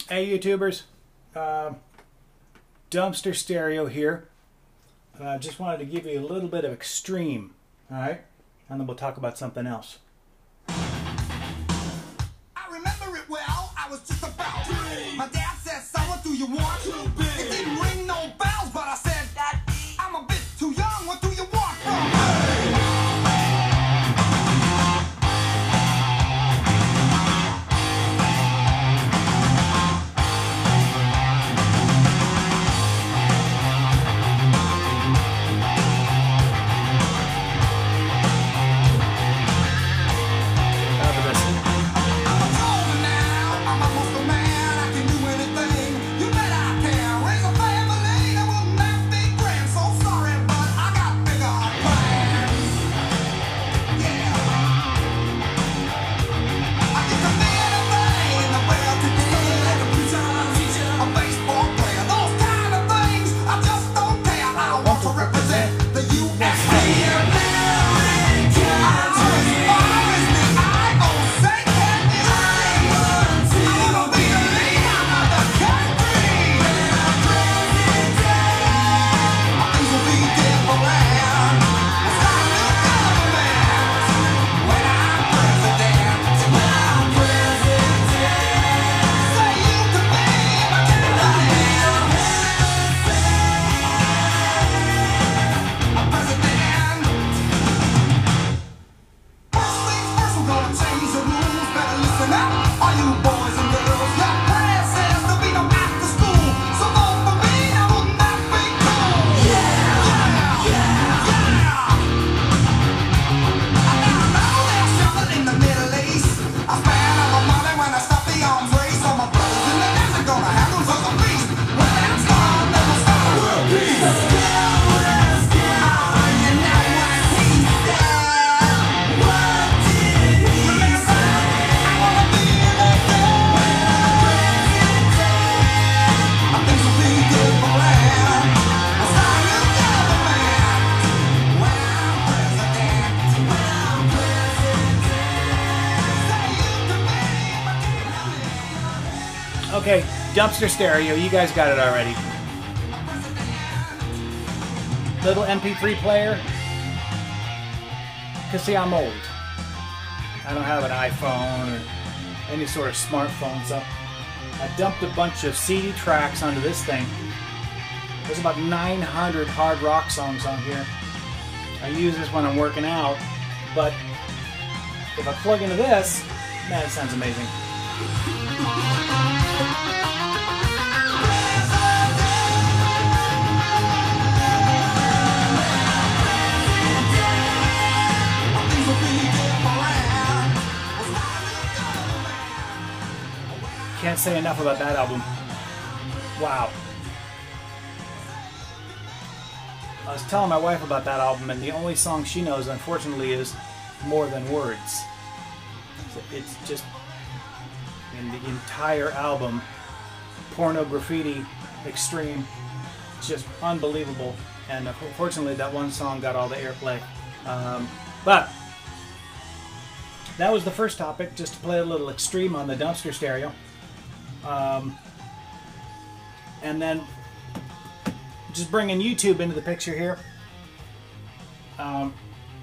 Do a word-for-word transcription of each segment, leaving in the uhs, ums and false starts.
Hey YouTubers, uh, Dumpster Stereo here. I uh, just wanted to give you a little bit of extreme, alright? And then we'll talk about something else. I remember it well, I was just about three. My dad said, son, what do you want? Too big. It didn't ring no bells, but I said, Daddy, I'm a bit too young, what do you want from me? Okay, Dumpster Stereo, you guys got it already. Little M P three player. Because see, I'm old. I don't have an iPhone or any sort of smartphone, so I dumped a bunch of C D tracks onto this thing. There's about nine hundred hard rock songs on here. I use this when I'm working out, but if I plug into this, man, it sounds amazing. Can't say enough about that album. Wow. I was telling my wife about that album, and the only song she knows, unfortunately, is More Than Words. It's just, in the entire album, Pornografitti, Extreme, it's just unbelievable. And unfortunately, that one song got all the airplay. Um, but that was the first topic, just to play a little extreme on the Dumpster Stereo. Um, and then just bringing YouTube into the picture here. Um,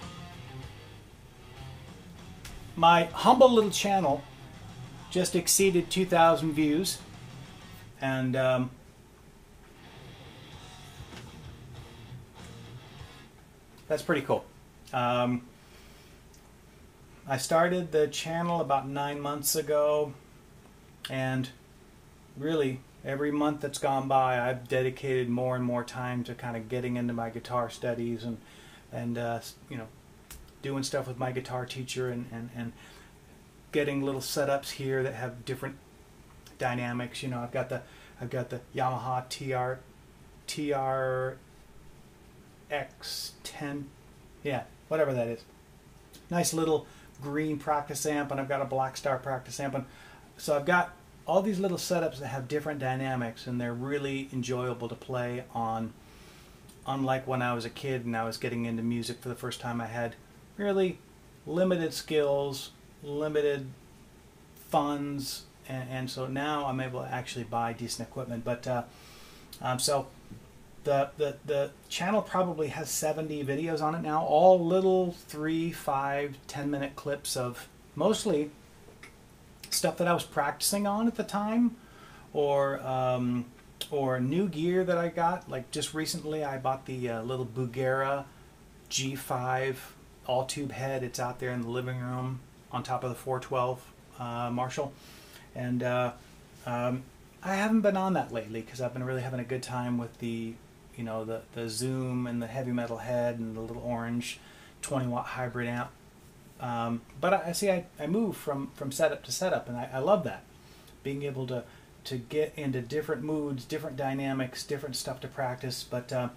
my humble little channel just exceeded two thousand views, and um, that's pretty cool. Um, I started the channel about nine months ago, and really every month that's gone by, I've dedicated more and more time to kind of getting into my guitar studies and and uh, you know, doing stuff with my guitar teacher, and, and and getting little setups here that have different dynamics. You know, I've got the I've got the Yamaha T R T R X ten, yeah, whatever that is. Nice little green practice amp, and I've got a Black Star practice amp, and so I've got all these little setups that have different dynamics, and they're really enjoyable to play on. Unlike when I was a kid and I was getting into music for the first time, I had really limited skills, limited funds, and, and so now I'm able to actually buy decent equipment. But uh, um, so the, the the channel probably has seventy videos on it now, all little three, five, ten minute clips of mostly stuff that I was practicing on at the time, or um, or new gear that I got. Like just recently, I bought the uh, little Bugera G five all tube head. It's out there in the living room on top of the four twelve uh, Marshall, and uh, um, I haven't been on that lately because I've been really having a good time with the, you know, the the Zoom and the heavy metal head and the little orange twenty watt hybrid amp. Um, but I, I see I, I move from from setup to setup, and I, I love that, being able to to get into different moods, different dynamics, different stuff to practice. But uh,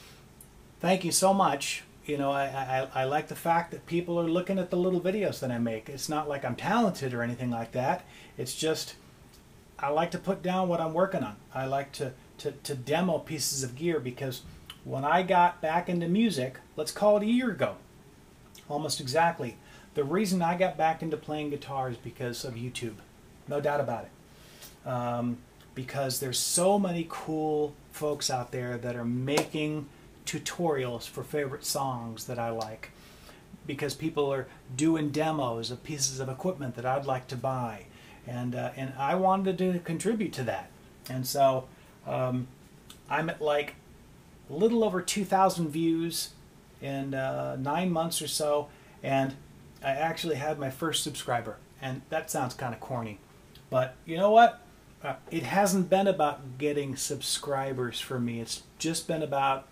thank you so much. You know, I, I, I like the fact that people are looking at the little videos that I make. It's not like I'm talented or anything like that. It's just I like to put down what I'm working on. I like to, to, to demo pieces of gear, because when I got back into music, let's call it a year ago, almost exactly, the reason I got back into playing guitar is because of YouTube. No doubt about it. Um, because there's so many cool folks out there that are making tutorials for favorite songs that I like, because people are doing demos of pieces of equipment that I'd like to buy, and uh, and I wanted to contribute to that. And so um, I'm at like a little over two thousand views in uh, nine months or so, and I actually had my first subscriber. And that sounds kind of corny, but you know what? Uh, it hasn't been about getting subscribers for me. It's just been about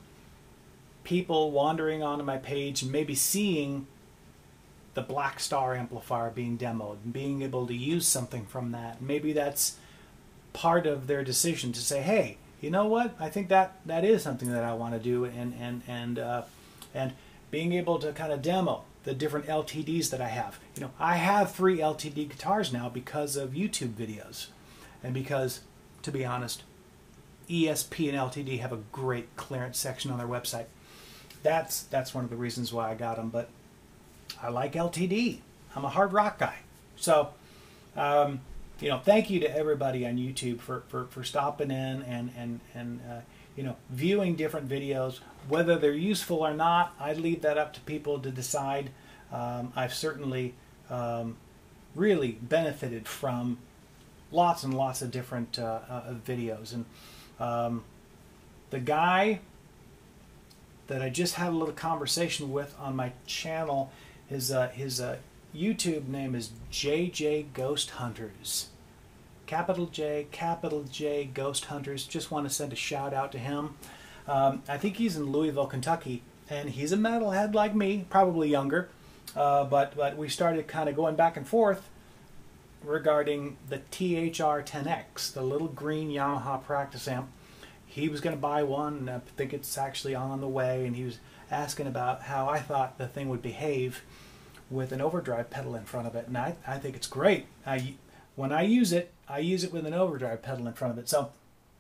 people wandering onto my page and maybe seeing the Black Star amplifier being demoed and being able to use something from that. Maybe that's part of their decision to say, hey, you know what? I think that that is something that I want to do, and and and uh, and being able to kind of demo the different L T Ds that I have. You know, I have three L T D guitars now because of YouTube videos, and because, to be honest, E S P and L T D have a great clearance section on their website. That's that's one of the reasons why I got them. But I like L T D. I'm a hard rock guy. So, um, you know, thank you to everybody on YouTube for, for, for stopping in and, and, and uh, you know, viewing different videos. Whether they're useful or not, I leave that up to people to decide. Um, I've certainly um, really benefited from lots and lots of different uh, uh, videos. And um, the guy that I just had a little conversation with on my channel, his uh, his uh, YouTube name is JJGohsthunters. Capital J, capital J, Ghost Hunters. Just want to send a shout out to him. Um, I think he's in Louisville, Kentucky, and he's a metalhead like me, probably younger. Uh, but but we started kind of going back and forth regarding the T H R ten X, the little green Yamaha practice amp. He was going to buy one, and I think it's actually on the way, and he was asking about how I thought the thing would behave with an overdrive pedal in front of it, and I, I think it's great. I, when I use it, I use it with an overdrive pedal in front of it. So,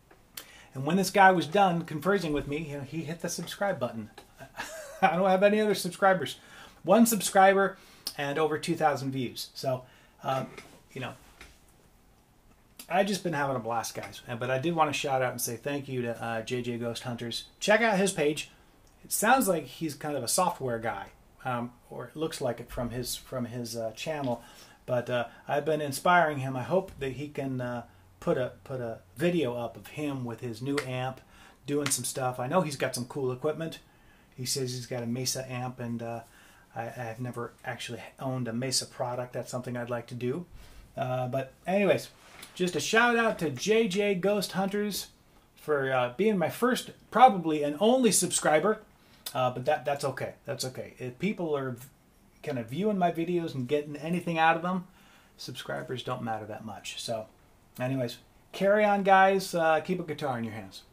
and when this guy was done conversing with me, you know, he hit the subscribe button. I don't have any other subscribers. One subscriber and over two thousand views. So, um, you know, I've just been having a blast, guys. But I did want to shout out and say thank you to uh, JJGohsthunters. Check out his page. It sounds like he's kind of a software guy, um, or it looks like it from his from his uh, channel. But uh, I've been inspiring him. I hope that he can uh, put a put a video up of him with his new amp, doing some stuff. I know he's got some cool equipment. He says he's got a Mesa amp, and uh, I, I've never actually owned a Mesa product. That's something I'd like to do. Uh, but anyways, just a shout out to JJGohsthunters for uh, being my first, probably and only subscriber. Uh, but that that's okay. That's okay. If people are kind of viewing my videos and getting anything out of them, subscribers don't matter that much. So anyways, carry on, guys. Uh, keep a guitar in your hands.